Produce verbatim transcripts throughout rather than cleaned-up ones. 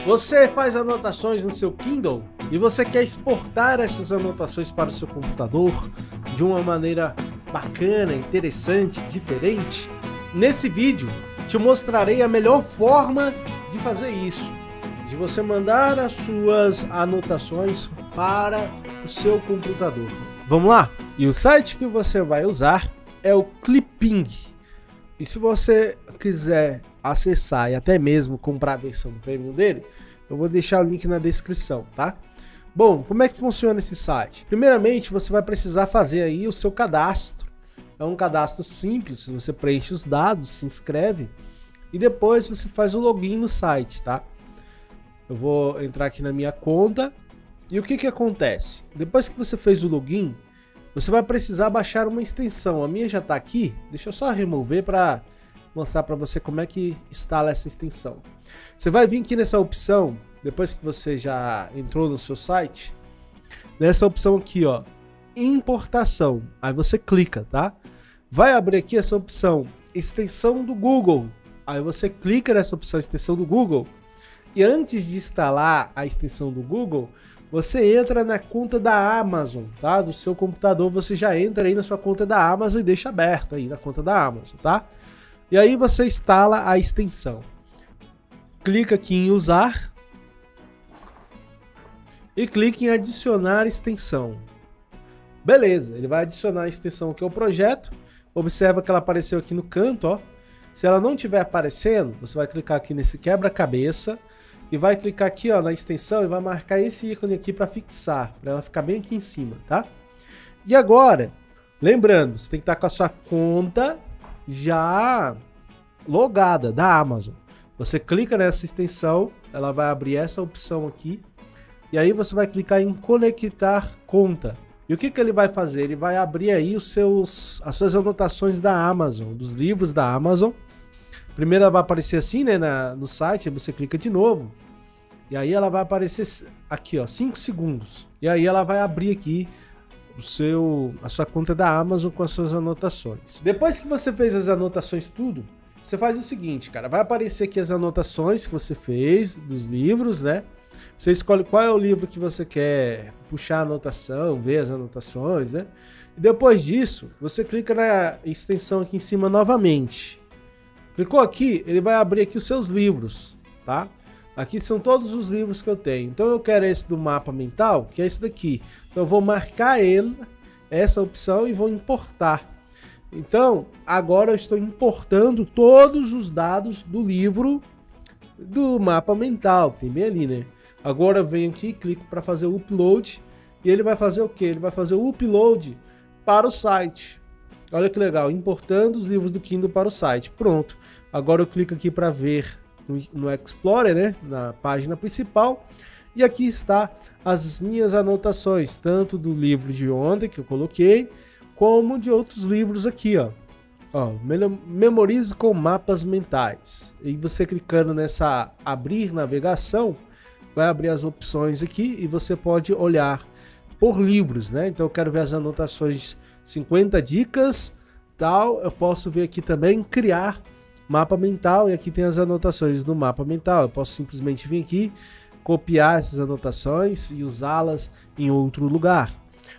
Você faz anotações no seu Kindle e você quer exportar essas anotações para o seu computador de uma maneira bacana, interessante, diferente? Nesse vídeo te mostrarei a melhor forma de fazer isso, de você mandar as suas anotações para o seu computador. Vamos lá? E o site que você vai usar é o Clipping. E se você quiser acessar e até mesmo comprar a versão premium dele, eu vou deixar o link na descrição, tá? Bom, como é que funciona esse site? Primeiramente, você vai precisar fazer aí o seu cadastro. É um cadastro simples, você preenche os dados, se inscreve e depois você faz o login no site, tá? Eu vou entrar aqui na minha conta e o que que acontece? Depois que você fez o login, você vai precisar baixar uma extensão. A minha já está aqui, deixa eu só remover para mostrar para você como é que instala essa extensão. Você vai vir aqui nessa opção, depois que você já entrou no seu site, nessa opção aqui, ó, importação. Aí você clica, tá? Vai abrir aqui essa opção, extensão do Google. Aí você clica nessa opção, extensão do Google. E antes de instalar a extensão do Google, você entra na conta da Amazon, tá? Do seu computador, você já entra aí na sua conta da Amazon e deixa aberta aí na conta da Amazon, tá? E aí você instala a extensão. Clica aqui em usar e clique em adicionar extensão. Beleza, ele vai adicionar a extensão aqui ao projeto. Observa que ela apareceu aqui no canto, ó. Se ela não estiver aparecendo, você vai clicar aqui nesse quebra-cabeça e vai clicar aqui, ó, na extensão e vai marcar esse ícone aqui para fixar, para ela ficar bem aqui em cima, tá? E agora, lembrando, você tem que estar com a sua conta já logada da Amazon. Você clica nessa extensão, ela vai abrir essa opção aqui e aí você vai clicar em conectar conta. E o que que ele vai fazer? Ele vai abrir aí os seus, as suas anotações da Amazon, dos livros da Amazon. Primeiro ela vai aparecer assim, né, na, no site, aí você clica de novo. E aí ela vai aparecer aqui, ó, cinco segundos. E aí ela vai abrir aqui o seu, a sua conta da Amazon com as suas anotações. Depois que você fez as anotações tudo, você faz o seguinte, cara, vai aparecer aqui as anotações que você fez dos livros, né? Você escolhe qual é o livro que você quer puxar a anotação, ver as anotações, né? E depois disso, você clica na extensão aqui em cima novamente. Clicou aqui, ele vai abrir aqui os seus livros, tá? Aqui são todos os livros que eu tenho. Então eu quero esse do mapa mental, que é esse daqui. Então eu vou marcar ele, essa opção, e vou importar. Então, agora eu estou importando todos os dados do livro do mapa mental, que tem bem ali, né? Agora eu venho aqui, clico para fazer o upload, e ele vai fazer o quê? Ele vai fazer o upload para o site. Olha que legal, importando os livros do Kindle para o site. Pronto. Agora eu clico aqui para ver no, no Explorer, né? Na página principal. E aqui está as minhas anotações, tanto do livro de ontem que eu coloquei, como de outros livros aqui, ó. Ó, memorize com mapas mentais. E você clicando nessa abrir navegação, vai abrir as opções aqui e você pode olhar por livros, né? Então eu quero ver as anotações cinquenta dicas, tal, eu posso ver aqui também criar mapa mental e aqui tem as anotações do mapa mental. Eu posso simplesmente vir aqui, copiar essas anotações e usá-las em outro lugar.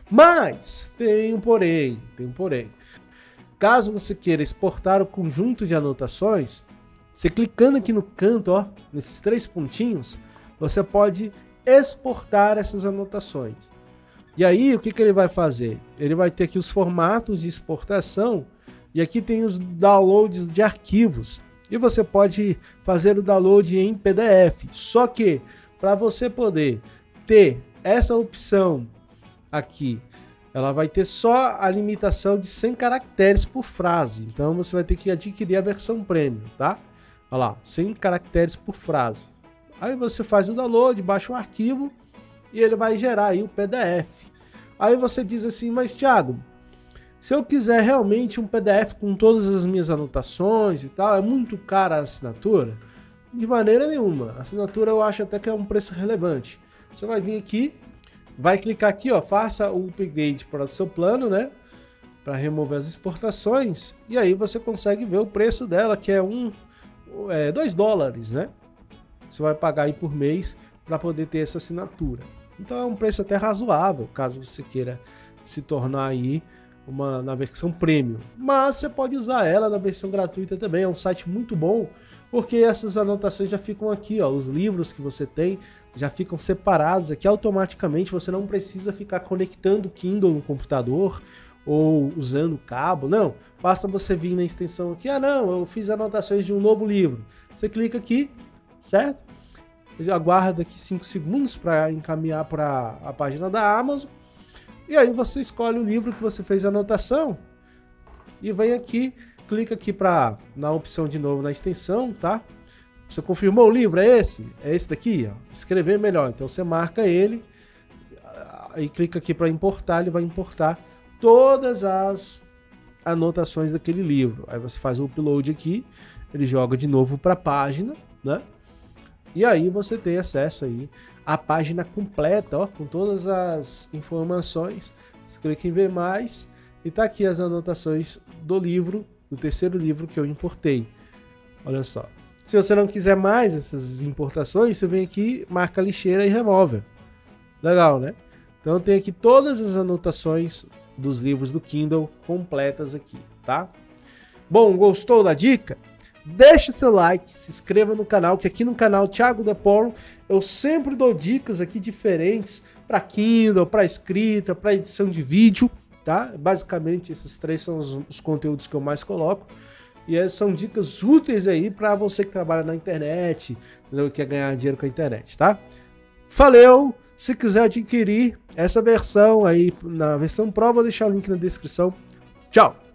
Mas tem um porém, tem um porém. Caso você queira exportar o conjunto de anotações, você clicando aqui no canto, ó, nesses três pontinhos, você pode exportar essas anotações. E aí, o que que ele vai fazer? Ele vai ter aqui os formatos de exportação e aqui tem os downloads de arquivos. E você pode fazer o download em P D F. Só que, para você poder ter essa opção aqui, ela vai ter só a limitação de cem caracteres por frase. Então, você vai ter que adquirir a versão premium, tá? Olha lá, cem caracteres por frase. Aí você faz o download, baixa o arquivo e ele vai gerar aí o P D F. Aí você diz assim, mas Thiago, se eu quiser realmente um P D F com todas as minhas anotações e tal, é muito cara a assinatura? De maneira nenhuma. A assinatura eu acho até que é um preço relevante. Você vai vir aqui, vai clicar aqui, ó, faça o upgrade para o seu plano, né? Para remover as exportações. E aí você consegue ver o preço dela, que é um, é, dois dólares, né? você vai pagar aí por mês para poder ter essa assinatura. Então é um preço até razoável, caso você queira se tornar aí uma, na versão premium. Mas você pode usar ela na versão gratuita também, é um site muito bom, porque essas anotações já ficam aqui, ó, os livros que você tem já ficam separados aqui automaticamente, você não precisa ficar conectando o Kindle no computador ou usando cabo, não, basta você vir na extensão aqui, ah não, eu fiz anotações de um novo livro, você clica aqui, certo? Aguarda aqui cinco segundos para encaminhar para a página da Amazon, e aí você escolhe o livro que você fez a anotação, e vem aqui, clica aqui pra, na opção de novo na extensão, tá? Você confirmou o livro, é esse? É esse daqui, ó. Escrever melhor. Então você marca ele, aí clica aqui para importar, ele vai importar todas as anotações daquele livro. Aí você faz o upload aqui, ele joga de novo para a página, né? E aí você tem acesso aí à página completa, ó, com todas as informações. Você clica em ver mais e tá aqui as anotações do livro, do terceiro livro que eu importei. Olha só. Se você não quiser mais essas importações, você vem aqui, marca a lixeira e remove. Legal, né? Então tem aqui todas as anotações dos livros do Kindle completas aqui, tá? Bom, gostou da dica? Deixa seu like, se inscreva no canal, que aqui no canal Thiago De Polo eu sempre dou dicas aqui diferentes para Kindle, para escrita, para edição de vídeo, tá? Basicamente esses três são os, os conteúdos que eu mais coloco. E essas são dicas úteis aí para você que trabalha na internet, entendeu? E quer ganhar dinheiro com a internet, tá? Valeu! Se quiser adquirir essa versão aí, na versão Pro, vou deixar o link na descrição. Tchau!